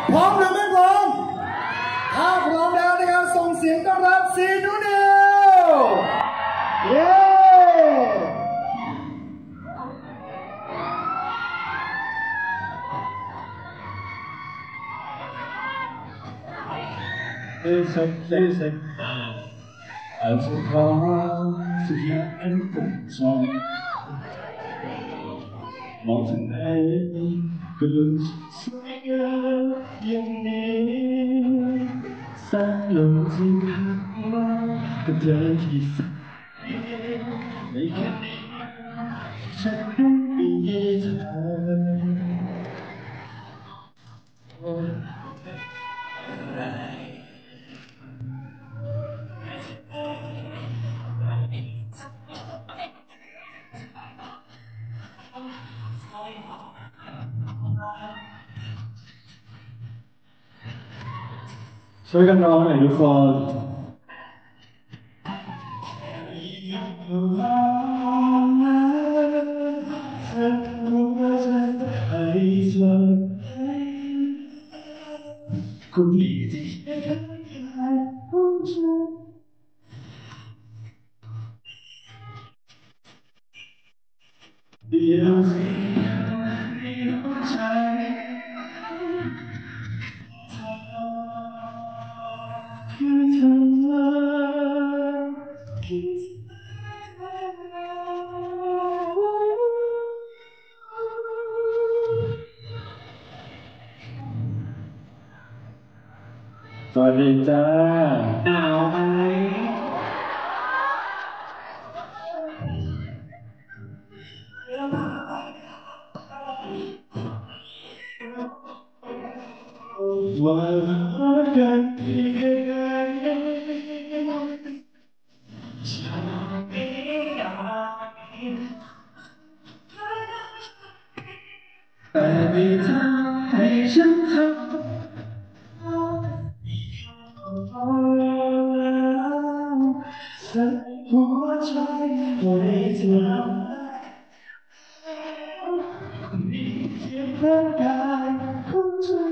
พร้อมหรือไม่พร้อมถ้าพร้อมแล้วนะครับส่งเสียงต้อนรับซีนูนิวเย้Listen, als ik was, ja en zon. Want hij kunt zingen, je niet. Samen zingen, dat is iets. Ik kan niet zeggen wie het is. ช่วยกันร้องหน่อยทุกคนคุณดีที่เดียวสิใจคือเธอสวัสดีจ้าหนาวไหมว่ากันที่ใครแต่ไม่ทำให้ฉันทำใส่หัวใจไว้เธอมีเพียงร่างกายของเธอ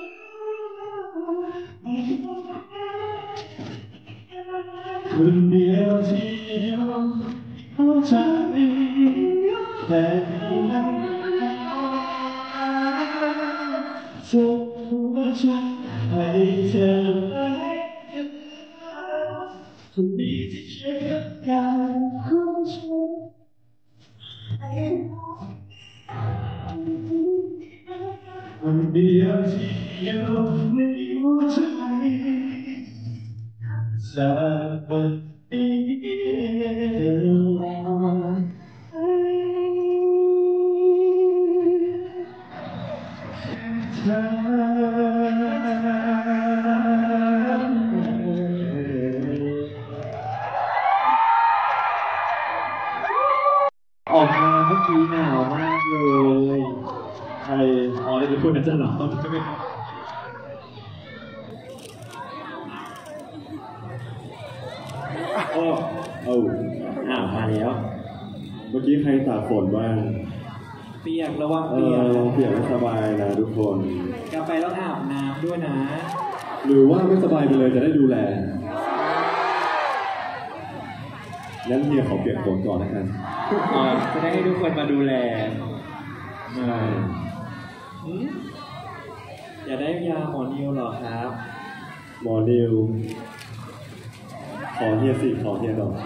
คนเดียวที่อยู่หัวใจแต่ยังเธอหัวใจให้เธอคนดีที่ใช้การของฉันคนเดียวที่อยู่ในหัวใจจากวันนี้ออกมาเมื่อกี้หนาวมากเลยใครอ๋อเดี๋ยวคุณอาจจะหนาวใช่ไหมครับมาแล้วเมื่อกี้ใครตากฝนบ้างเปียกระวังเปียกไม่สบายนะทุกคนกลับไปแล้วอาบน้ำด้วยนะหรือว่าไม่สบายไปเลยจะได้ดูแลงั้นเฮียขอเปียกฝนก่อนแล้วกันจะได้ให้ทุกคนมาดูแลอย่าได้ยาหมอนิวหรอครับหมอนิวขอเฮียสิขอเฮียก่อน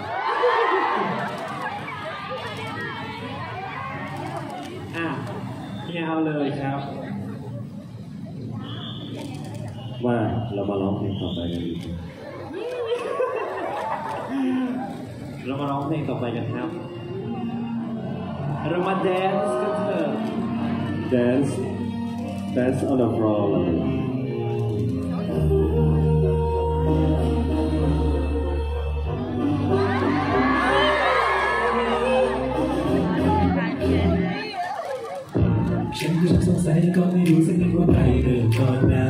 เฮียเอาเลยครับว่าเรามาร้องเพลงต่อไปกันดีเรามาร้องเพลงต่อไปกันครับเรามาแดนซ์กันเถอะ Dance on the floor ฉันก็สงสัยแต่ก็ไม่รู้สักนิดว่าใครเริ่มก่อนนะ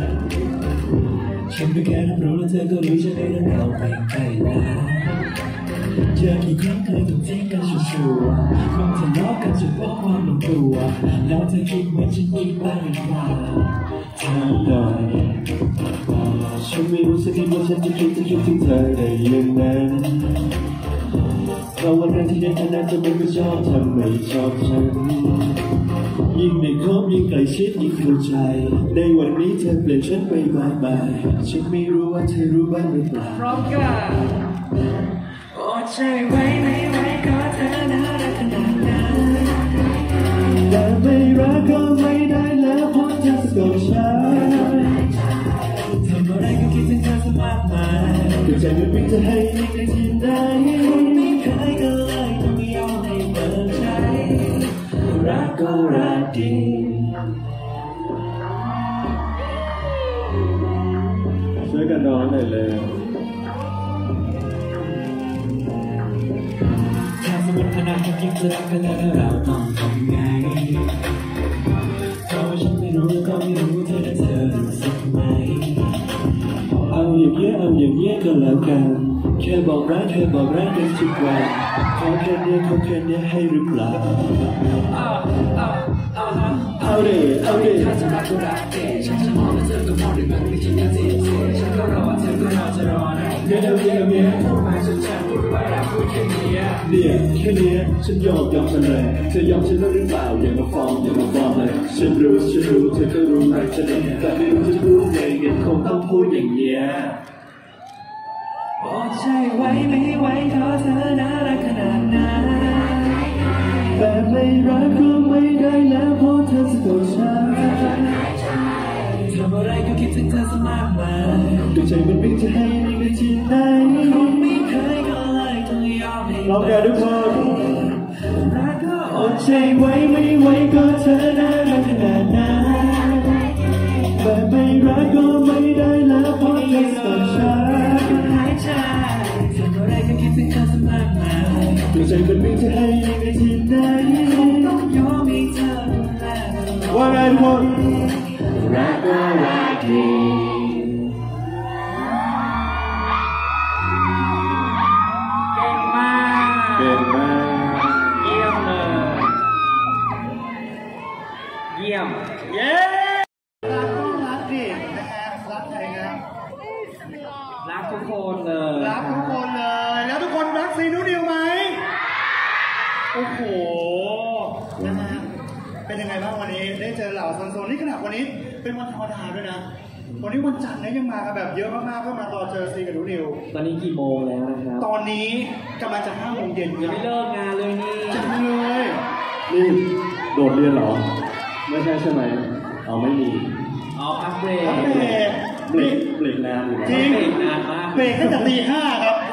ฉันก็แค่รับรู้แล้วเธอก็รู้ฉันได้เรื่องเราไปใกล้นะเจอกี่ครั้งเคยถูกทิ้งกันชัวร์คงทะเลาะกันจนเพราะความลงตัวแล้วเธอคิดเหมือนฉันคิดบ้างหรือเปล่าทถามหน่อยฉันไม่รู้สักทีว่าฉันจะคิดถึงเธอได้ยังไงเพราะวันนั้นที่ได้เธอนั้นจะไม่ชอบเธอไม่ชอบฉันยิ่งในคบยิ่งใกล้ชิดยิ่งเข้าใจในวันนี้เธอเปลี่ยนฉันไปมากมายฉันไม่รู้ว่าเธอรู้บ้างหรือเปล่าพร้อมกันอดใจไว้ไม่ไหวก็เธอน่ารักขนาดนั้นแต่ไม่รักก็ไม่ได้แล้วเพราะเธอสะกดฉันทำอะไรก็คิดถึงเธอสมากมายก็ใจมันวิ่งจะให้ยิ่งในที่ไหนไม่เคยก็เลยต้องยอมให้เปิดใจรักก็รักดีช่วยกันร้องหน่อยเลยถ้าสมมติขนาดแค่คิดเลิกกันแล้วเราต้องทำไงเพราะว่าฉันไม่รู้ก็ไม่รู้เธอจะรู้สึกไหมเอาอย่างเงี้ยก็แล้วกันแค่บอกรักกันทุกวันขอแค่เนี้ยให้หรือเปล่าเอาดิถ้าจะรักก็รักเองฉันจะมองและเธอก็มองด้วยมันไม่คิดจะจีบฉันก็รอเธอก็รอจะรอนะเดี๋ยวพูดมาฉันพูดไว้แล้วพูดแค่นี้แค่นี้ฉันยอมฉันเลยเธอยอมฉันหรือเปล่าอย่ามาฟ้องเลยฉันรู้เธอก็รู้ไหมฉันเองแต่ไม่รู้จะพูดไงงั้นคงต้องพูดอย่างเงี้ยอดใจไว้ไม่ไหวเพราะเธอน่ารักขนาดนั้นแต่ไม่รักก็ไม่ได้แล้วเพราะเธอสะกดฉันทำอะไรก็คิดถึงเธอสมากมายก็ใจมันวิ่งจะให้ยิ่งในที่ไหนไม่เคยก็เลยต้องยอมให้เราแก่ทุกคนรักก็อดใจไว้ไม่ไหวก็เธอน่ารักขนาดนั้นแต่ไม่รักก็ไม่ได้แล้วเพราะเธอสะกดฉันหายใจทำอะไรก็คิดถึงเธอสมากมายก็ใจมันวิ่งจะให้ยิ่งในที่ไหนต้องยอมให้เธอว่าไงทุกคนรักก็รักดีเก่งมากเยี่ยมเลยเยี่ยมเย้รักก็รักดินะฮะรักใครครับรักทุกคนเลยรักทุกคนเลยแล้วทุกคนรักซีนูนิวไหมโอ้โหนะฮะเป็นยังไงบ้างวันนี้ได้เจอเหล่าโซนนี่ขนาดวันนี้เป็นวันธรรมดาด้วยนะวันนี้วันจันทร์เนี่ยยังมากันแบบเยอะมากๆเพื่อมารอเจอซีกับนูนิวตอนนี้กี่โมงแล้วนะครับตอนนี้กำลังจะ5 โมงเย็นยังไม่เลิกงานเลยนี่จังเลยนี่โดดเรียนเหรอไม่ใช่ใช่ไหมเอาไม่มีพักเบรกเบรกนานอยู่นะจริงเบรกนานมากเบรกตั้งแต่ตี 5ครับ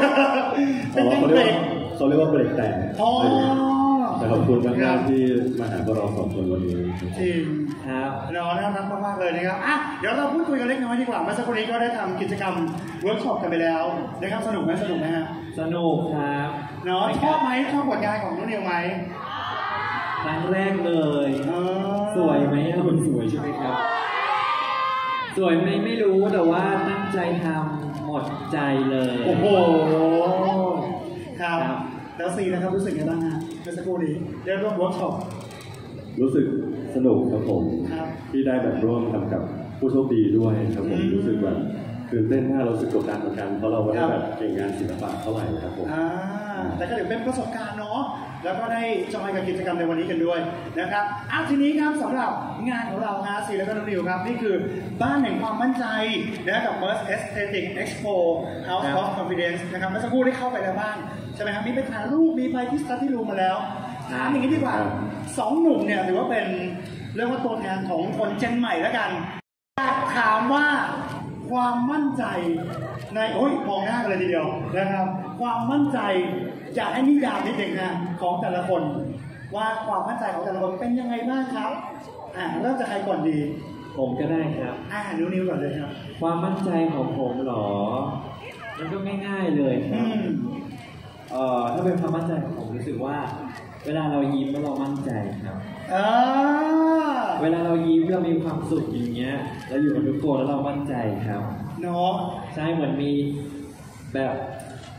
เขาเรียกว่าเบรกแต่งแต่ขอบคุณมากที่มาหาพวกเรา2 คนวันนี้จริงครับน่ารักมากๆเลยนะครับเดี๋ยวเราพูดคุยกันเล็กน้อยดีกว่าเมื่อสักครู่นี้ก็ได้ทำกิจกรรมเวิร์กช็อปกันไปแล้วนะครับสนุกไหมฮะสนุกครับเนาะชอบผลงานของนุ่นนิวไหมครั้งแรกเลยสวยไหมคุณสวยใช่ไหมครับสวยไหมไม่รู้แต่ว่าตั้งใจทำหมดใจเลยโอ้โหครับแล้วซีนะครับรู้สึกยังไงบ้างฮะเมื่อสักครู่นี้ได้ร่วมเวิร์กช็อปรู้สึกสนุกครับผมที่ได้แบบร่วมทำกับผู้โชคดีด้วยครับผมรู้สึกแบบตื่นเต้นมากเราสึกกดดันเหมือนกันเพราะเราไม่ได้แบบเก่งงานศิลปะเท่าไหร่ครับผมแต่ก็เดี๋ยวเป็นประสบการณ์เนาะแล้วก็ได้จอยกับกิจกรรมในวันนี้กันด้วยนะครับทีนี้ครับสำหรับงานของเราฮะซีแล้วก็น้องนิวครับนี่คือบ้านแห่งความมั่นใจนะกับ Merz Aesthetic Expo House of Confidence นะครับเมื่อสักครู่ได้เข้าไปแล้วบ้างใช่ไหมครับมีไปถ่ายรูปมีไปที่ Study Room มาแล้วถามอย่างนี้ดีกว่า2 หนุ่มเนี่ยถือว่าเป็นเรียกว่าตัวแทนของคนเจนใหม่แล้วกันถามว่าความมั่นใจในมองหน้ากันเลยทีเดียวนะครับความมั่นใจอยากให้นิยามนิดหนึ่งนะของแต่ละคนว่าความมั่นใจของแต่ละคนเป็นยังไงบ้างครับเริ่มจากใครก่อนดีผมก็ได้ครับนิ้วก่อนเลยครับความมั่นใจของผมหรอมันก็ง่ายๆเลยครับถ้าเป็นความมั่นใจของผมรู้สึกว่าเวลาเรายิ้มแล้วเรามั่นใจครับเวลาเรายิ้มเรามีความสุขอย่างเงี้ยเราอยู่กับทุกคนแล้วเรามั่นใจครับเนาะใช่เหมือนมีแบบ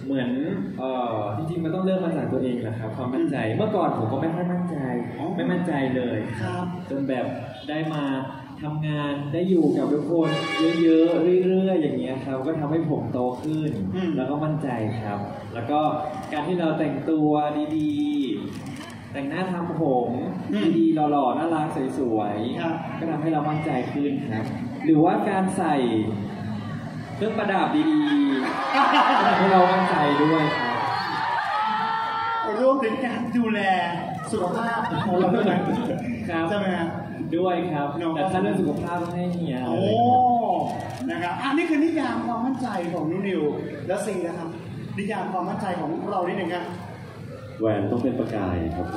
เหมือนจริงๆมันต้องเริ่มมาจากตัวเองแหละครับความมั่นใจเมื่อก่อนผมก็ไม่ค่อยมั่นใจเลยครับจนแบบได้มาทำงานได้อยู่กับทุกคนเยอะๆเรื่อยๆอย่างเงี้ยครับก็ทำให้ผมโตขึ้นแล้วก็มั่นใจครับแล้วก็การที่เราแต่งตัวดีๆแต่งหน้าทำผมดีๆหล่อๆน่ารักสวยๆก็ทำให้เรามั่นใจขึ้นครับหรือว่าการใส่เครื่องประดับดีๆทำให้เรามั่นใจด้วยครับรวมถึงการดูแลสุขภาพของเราด้วยครับใช่ไหมครับด้วยครับแต่ถ้าเรื่องสุขภาพต้องให้เฮียโอ้นะครับอันนี้คือนิยามความมั่นใจของนุ่นนิวและซีนะครับนิยามความมั่นใจของเรานิดหนึ่งครับแหวนต้องเป็นประกายครับ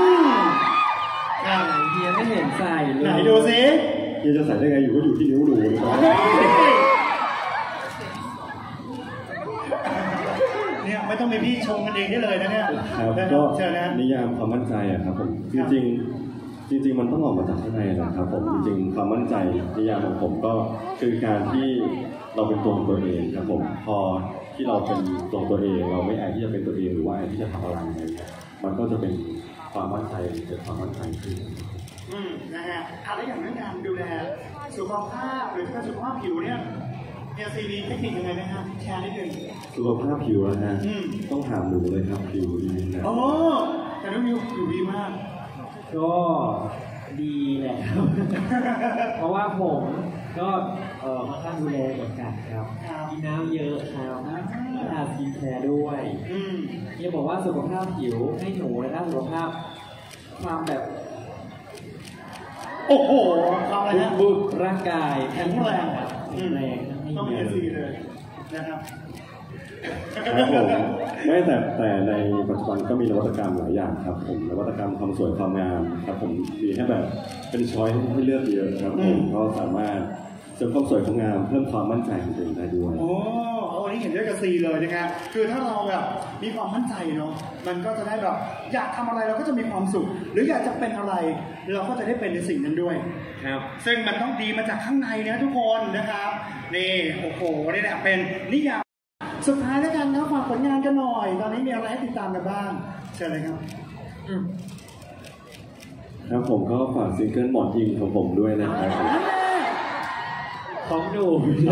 เฮียไม่เห็นใส่เลยไหนดูสิเฮียจะใส่ได้ไงอยู่ก็อยู่ที่นิ้วหนูนะครับเนี่ยไม่ต้องมีพี่ชงกันเองได้เลยนะเนี่ยครับก็นิยามความมั่นใจอะครับผมจริงมันต้องออกมาจากข้างในนะครับผมจริงๆความมั่นใจนิยามของผมก็คือการที่เราเป็นตัวเองครับผมพอที่เราเป็นตัวเองเราไม่อายที่จะเป็นตัวเองหรือว่าอายที่จะทำอะไรอะไรเงี้ยมันก็จะเป็นความมั่นใจเกิดความมั่นใจขึ้นนะฮะอะไรอย่างนั้นการดูแลสุขภาพหรือการสุขภาพผิวเนี่ยซีมีเทคนิคยังไงไหมครับแชร์นิดนึงสุขภาพผิวนะฮะต้องถามหนูเลยครับผิวดีนะโอ้แต่น้องมิวผิวดีมากก็ดีแหละเพราะว่าผมก็ค่อนข้างดูแลเหมือนกันครับกินน้ำเยอะครับทาสกินแคร์ด้วยยังบอกว่าสุขภาพผิวให้หนูและด้านสุขภาพความแบบโอ้โหความอะไรนะบุกร่างกายแข็งแรงต้องมีซีเลยนะครับครับผมไม่แต่ในปัจจุบันก็มีนวัตกรรมหลายอย่างครับผมนวัตกรรมความสวยความงามครับผมมีให้แบบเป็นช้อยให้เลือกเยอะครับผมก็สามารถเสริมความสวยความงามเพิ่มความมั่นใจของตัวเองได้ด้วยโอ้อันนี้เห็นด้วยกับซีเลยนะครับคือถ้าเราแบบมีความมั่นใจเนาะมันก็จะได้แบบอยากทำอะไรเราก็จะมีความสุขหรืออยากจะเป็นอะไรเราก็จะได้เป็นในสิ่งนั้นด้วยครับซึ่งมันต้องดีมาจากข้างในนะทุกคนนะครับนี่โอ้โหนี่แหละเป็นนิยามสุดท้ายแล้วกันนะฝากผลงานกันหน่อยตอนนี้มีอะไรให้ติดตามกันบ้างเชิญเลยครับครับผมก็ฝากซิงเกิลหมอนยิงของผมด้วยนะครับของดู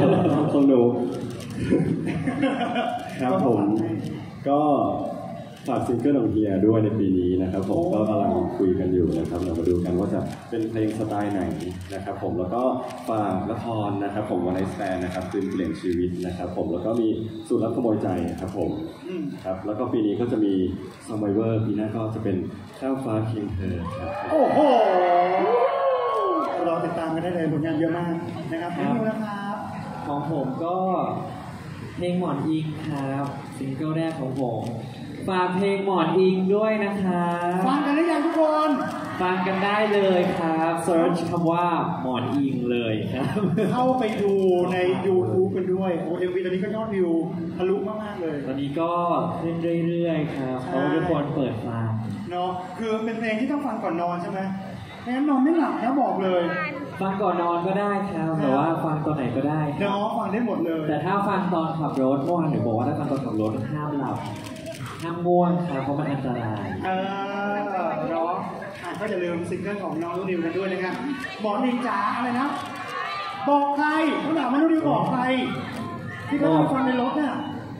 ครับผมก็ฝากซิงเกิลของเฮียด้วยในปีนี้นะครับผมก็กำลังคุยกันอยู่นะครับเรามาดูกันว่าจะเป็นเพลงสไตล์ไหนนะครับผมแล้วก็ฝากละครนะครับผมวันไนท์แสแตนด์นะครับคืนเปลี่ยนชีวิตนะครับผมแล้วก็มีสูตรลับขโมยใจครับผมครับแล้วก็ปีนี้ก็จะมีซัมไบเวอร์ปีหน้าก็จะเป็นข้าวฟ้าเคียงเธอครับโอ้โหเราติดตามกันได้เลยผลงานเยอะมากนะครับขอบคุณนะครับของผมก็เพลงหมอนอิงครับซิงเกิลแรกของผมฝากเพลงหมอนอิงด้วยนะคะฟังกันหรือยังทุกคนฟังกันได้เลยครับเซิร์ชคำว่าหมอนอิงเลยครับเข้าไปดูใน YouTube กันด้วยโอ้เอ็มวีตอนนี้ก็ยอดวิวทะลุมากๆเลยตอนนี้ก็ขึ้นเรื่อยๆครับเพราะทุกคนเปิดฟังเนาะคือเป็นเพลงที่ต้องฟังก่อนนอนใช่ไหมไม่งั้นนอนไม่หลับนะบอกเลยฟังก่อนนอนก็ได้ครับแต่ว่าฟังตอนไหนก็ได้เนาะฟังได้หมดเลยแต่ถ้าฟังตอนขับรถเมื่อวานหนูบอกว่าถ้าฟังตอนขับรถห้ามหลับห้ามง่วงครับเพราะมันอันตรายเนาะก็อย่าลืมซิงเกิลของน้องนุ่นนิวกันด้วยนะครับบอกนิงจ๋าอะไรนะบอกใครเขาถามว่านุ่นนิวบอกใครที่เขาฟังในรถเนี่ย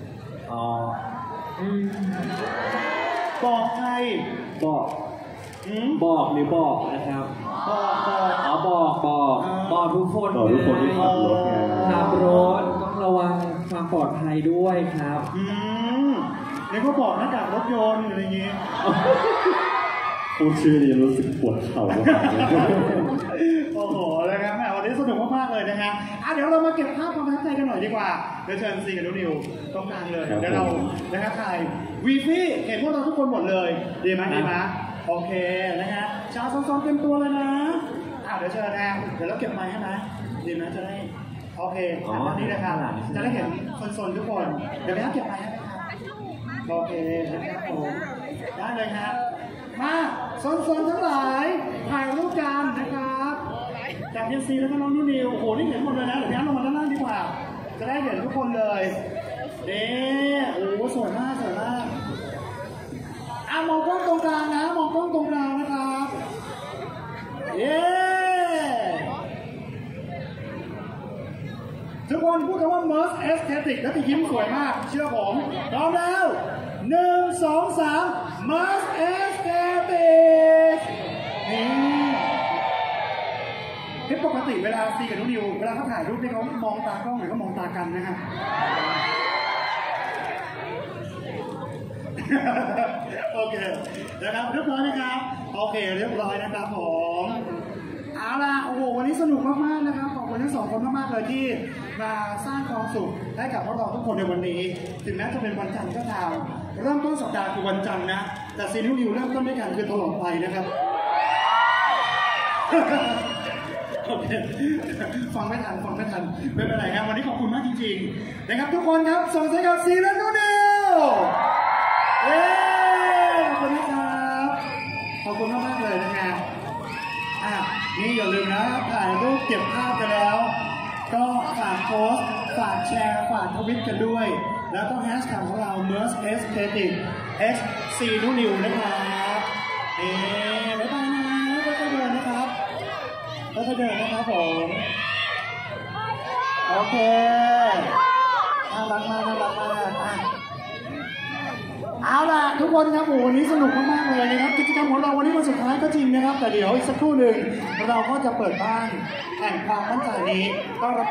บอกใครบอกหรือบอกนะครับบอกทุกคนที่ขับรถต้องระวังความปลอดภัยด้วยครับแล้วก็บอกหน้ากากรถยนต์อะไรอย่างงี้พูดชื่อนี้รู้สึกปวดเข่ามากเลยโอ้โหเลยครับวันนี้สนุกมากๆเลยนะฮะเดี๋ยวเรามาเก็บภาพความประทับใจกันหน่อยดีกว่าเดี๋ยวเชิญซีกับนิวตรงกลางเลยเดี๋ยวเรานะครับถ่ายวีฟี่เห็นพวกเราทุกคนหมดเลยดีไหมโอเคนะฮะชาวซ้อมๆเต็มตัวเลยนะเดี๋ยวเชิญนะเดี๋ยวเราเก็บไมค์ให้นะดีไหมจะได้โอเคตอนนี้นะครับจะได้เห็นคนโซนทุกคนเดี๋ยวไปเก็บไมค์ให้นะครับโอเคนะครับผมได้เลยครับมาโซนทั้งหลายถ่ายรูปกันนะครับจากเจนซีแล้วก็น้องนุ่นนิวโอ้โหนี่เห็นหมดเลยนะเดี๋ยวนี้ลงมาด้านล่างดีกว่าจะได้เห็นทุกคนเลยโอ้สวยมากสวยมากมองกล้องตรงกลางนะมองกล้องตรงกลางนะครับทุกคนพูดคำว่า Merge Aesthetic แล้วจะยิ้มสวยมากเชื่อผมพร้อมแล้ว1 2 3 Merge Aesthetic นี่ปกติเวลาซีกับนุนิวเวลาเขาถ่ายรูปที่เขามองตากล้องหรือเขามองตากันนะฮะโอเคนะครับเรียบร้อยนะครับโอเคเรียบร้อยนะครับผมเอาล่ะโอ้โหวันนี้สนุกมากๆนะครับขอบคุณทั้งสองคนมากๆเลยที่มาสร้างความสุขให้กับพวกเราทุกคนในวันนี้ถึงแม้จะเป็นวันจันทร์ก็ตามเริ่มต้นสัปดาห์คือวันจันทร์นะแต่ซีนิวนิวเริ่มต้นด้วยกันคือตลอดไปนะครับโอเคฟังไม่ทันไม่เป็นไรครับวันนี้ขอบคุณมากจริงๆนะครับทุกคนครับส่งเสียงกับซีนิวนิวขอบคุณนะครับขอบคุณมากๆเลยนะครับนี่อย่าลืมนะถ่ายรูปเก็บภาพกันแล้วก็ฝากโพสต์ฝากแชร์ฝากทวิตกันด้วยแล้วก็แฮชแท็กของเรา Merge Aesthetic X C New นะครับบ๊ายบายนะค่อยๆเดินนะครับผมโอเคน่ารักมากเอาล่ะทุกคนครับวันนี้สนุกมากๆเลยนะครับกิจกรรมของเราวันนี้วันสุดท้ายก็จริงนะครับแต่เดี๋ยวอีกสักครู่หนึ่งเราก็จะเปิดบ้านแห่งความมั่นใจนี้ก็รับ